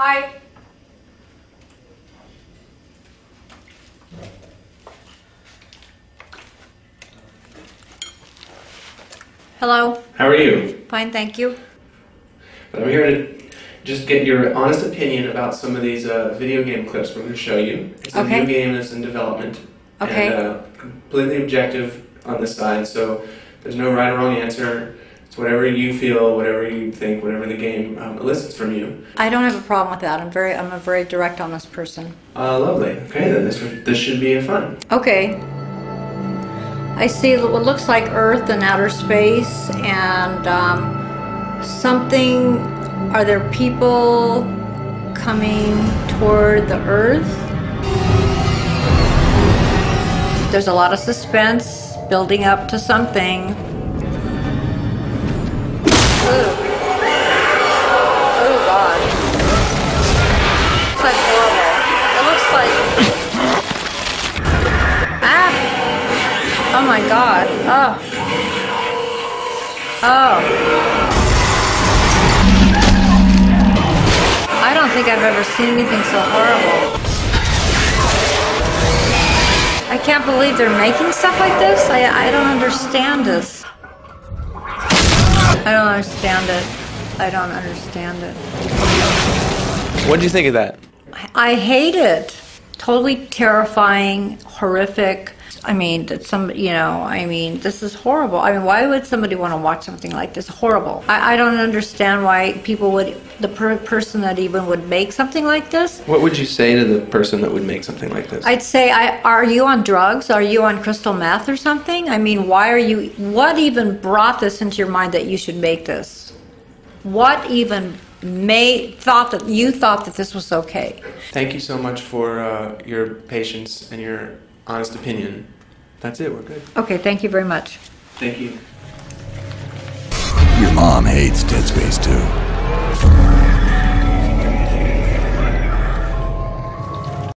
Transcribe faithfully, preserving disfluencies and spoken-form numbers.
Hi. Hello. How are you? Fine, thank you. I'm here to just get your honest opinion about some of these uh, video game clips we're going to show you. It's a Okay. new game that's in development. Okay. And uh, completely objective on this side, so there's no right or wrong answer. It's whatever you feel, whatever you think, whatever the game um, elicits from you. I don't have a problem with that. I'm very, I'm a very direct, honest person. Uh, lovely. Okay, then this this should be fun. Okay. I see what looks like Earth and outer space, and um, something. Are there people coming toward the Earth? There's a lot of suspense building up to something. Ooh. Oh God. It's like horrible. It looks like. Ah! Oh my God. Oh. Oh. I don't think I've ever seen anything so horrible. I can't believe they're making stuff like this. I, I don't understand this. I don't understand it. I don't understand it. What did you think of that? I hate it. Totally terrifying, horrific. I mean, that some, you know, I mean, this is horrible. I mean, why would somebody want to watch something like this? Horrible. I, I don't understand why people would, the per person that even would make something like this. What would you say to the person that would make something like this? I'd say, I, are you on drugs? Are you on crystal meth or something? I mean, why are you, what even brought this into your mind that you should make this? What even made, thought that, you thought that this was okay? Thank you so much for uh, your patience and your honest opinion. That's it, we're good. Okay, thank you very much. Thank you. Your mom hates Dead Space two.